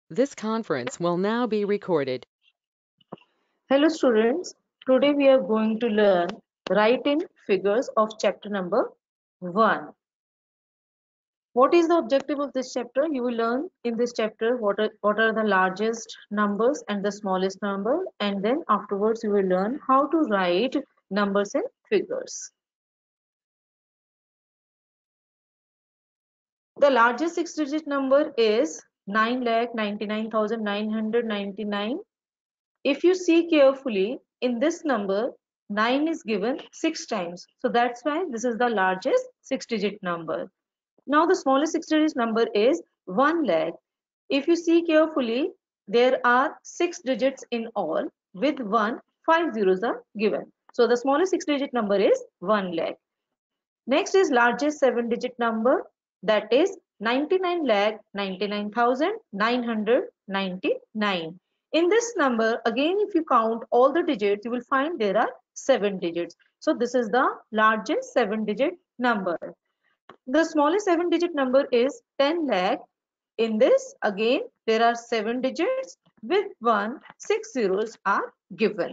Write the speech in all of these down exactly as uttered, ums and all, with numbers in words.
This conference will now be recorded. Hello students, today we are going to learn write in figures of chapter number one. What is the objective of this chapter? You will learn in this chapter what are, what are the largest numbers and the smallest number, and then afterwards you will learn how to write numbers in figures. The largest six digit number is nine lakh ninety-nine thousand nine hundred ninety-nine. If you see carefully, in this number, nine is given six times. So that's why this is the largest six digit number. Now the smallest six digit number is one lakh. If you see carefully, there are six digits in all. With one, five zeros are given. So the smallest six digit number is one lakh. Next is largest seven digit number, that is ninety-nine lakh ninety-nine thousand nine hundred ninety-nine. In this number, again if you count all the digits, you will find there are seven digits. So this is the largest seven digit number. The smallest seven digit number is ten lakh. In this, again there are seven digits. With one, six zeros are given.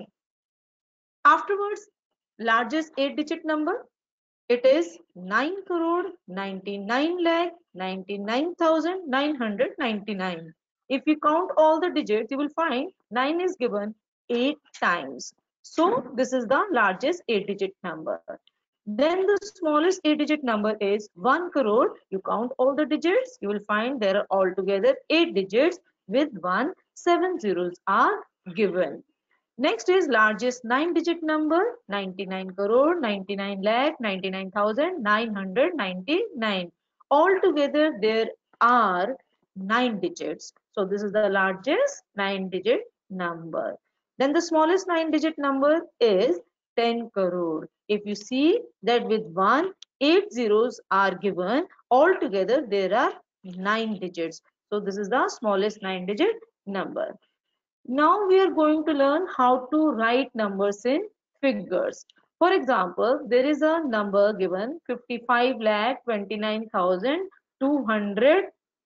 Afterwards, largest eight digit number, it is nine crore ninety-nine lakh ninety-nine thousand nine hundred ninety-nine. If you count all the digits, you will find nine is given eight times. So this is the largest eight digit number. Then the smallest eight digit number is one crore. You count all the digits, you will find there are altogether eight digits. With one, seven zeros are given. Next is largest nine digit number, ninety-nine crore ninety-nine lakh ninety-nine thousand nine hundred ninety-nine. Altogether there are nine digits. So this is the largest nine digit number. Then the smallest nine digit number is ten crore. If you see that with one, eight zeros are given. Altogether there are nine digits. So this is the smallest nine digit number. Now we are going to learn how to write numbers in figures. For example, there is a number given fifty-five lakh twenty-nine thousand two hundred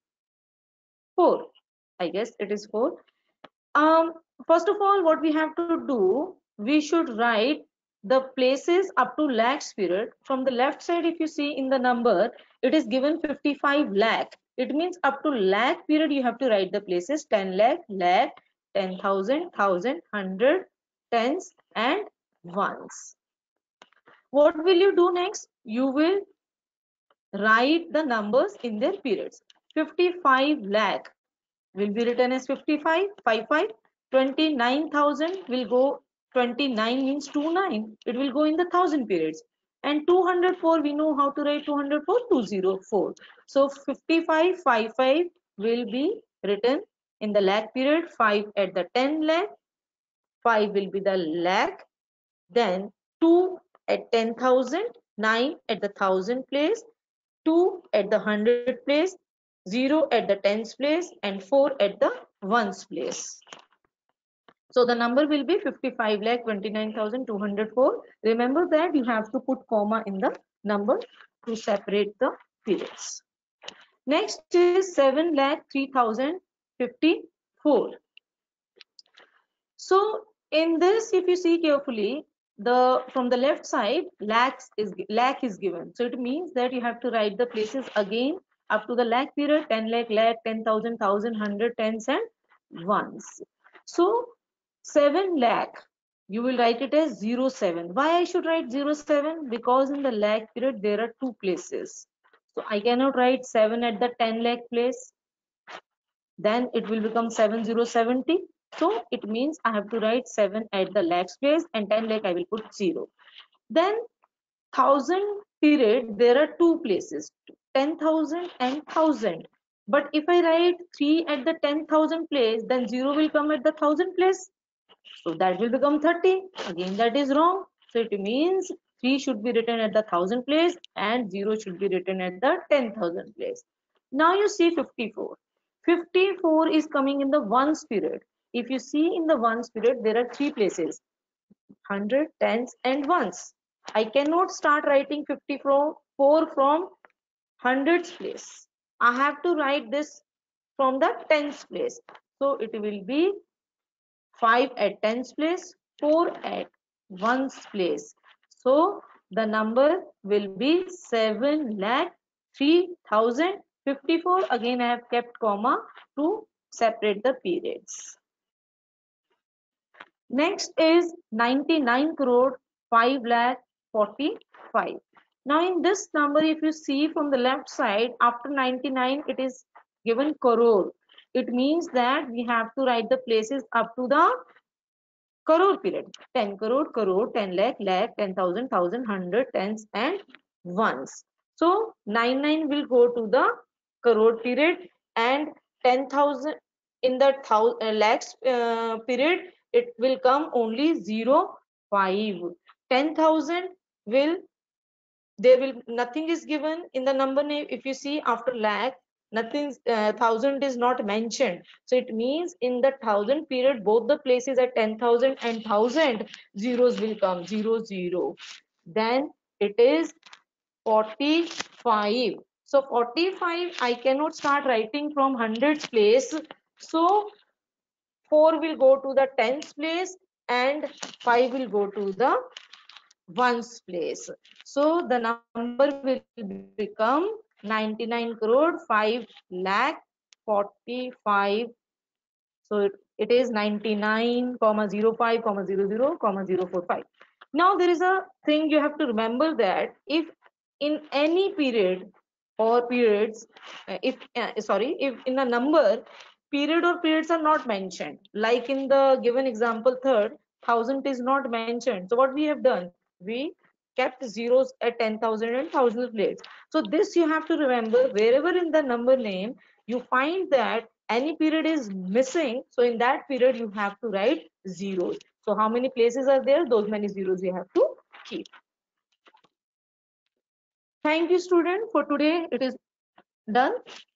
four. I guess it is four. Um, first of all, what we have to do, we should write the places up to lakhs period. From the left side, if you see in the number, it is given fifty-five lakh. It means up to lakh period, you have to write the places ten lakh, lakh, ten thousand, thousand, hundred, tens, and ones. What will you do next? You will write the numbers in their periods. fifty-five lakh will be written as fifty-five, fifty-five. twenty-nine thousand will go, twenty-nine means twenty-nine. It will go in the thousand periods. And two hundred four, we know how to write two hundred four, two hundred four. So fifty-five, fifty-five will be written in the lakh period, five at the ten lakh, five will be the lakh, then two at ten thousand, nine at the thousand place, two at the hundred place, zero at the tens place, and four at the ones place. So the number will be fifty-five lakh twenty-nine thousand two hundred four. Remember that you have to put comma in the number to separate the periods. Next is seven lakh three thousand fifty-four. So in this, if you see carefully, the from the left side, lakhs is lakh is given. So it means that you have to write the places again up to the lakh period, ten lakh, lakh, ten thousand, thousand, hundred, tens, and ones. So seven lakh, you will write it as zero seven. Why I should write zero seven? Because in the lakh period there are two places. So I cannot write seven at the ten lakh place. Then it will become seven zero seventy. So it means I have to write seven at the lakhs place, and ten lakh I will put zero. Then thousand period, there are two places, ten thousand and one thousand. But if I write three at the ten thousand place, then zero will come at the one thousand place. So that will become thirty. Again, that is wrong. So it means three should be written at the one thousand place and zero should be written at the ten thousand place. Now you see fifty-four. fifty-four is coming in the ones period. If you see in the ones period, there are three places, one hundred, tens, and ones. I cannot start writing fifty-four from hundreds place. I have to write this from the tens place. So it will be five at tens place, four at ones place. So the number will be seven lakh three thousand fifty-four. Again I have kept comma to separate the periods. Next is ninety-nine crore five lakh forty-five. Now in this number, if you see from the left side, after ninety-nine it is given crore. It means that we have to write the places up to the crore period. ten crore, crore, ten lakh, lakh, ten thousand, thousand, hundred, tens and ones. So ninety-nine will go to the crore period, and ten thousand in the thousand uh, lakhs uh, period it will come only zero five. ten thousand will, there will nothing is given in the number name. If you see after lakh, nothing, uh, thousand is not mentioned. So it means in the thousand period both the places at ten thousand and thousand, zeros will come, zero zero. Then it is forty-five. So forty-five I cannot start writing from hundreds place. So four will go to the tens place and five will go to the ones place. So the number will become ninety-nine crore five lakh forty-five. So it, it is ninety-nine comma zero five comma zero zero comma zero four five. Now there is a thing you have to remember, that if in any period or periods, uh, if uh, sorry, if in a number period or periods are not mentioned, like in the given example third, thousand is not mentioned. So what we have done, we kept zeros at ten thousand and thousand places. So this you have to remember, wherever in the number name you find that any period is missing, so in that period you have to write zeros. So how many places are there, those many zeros you have to keep. Thank you student, for today it is done.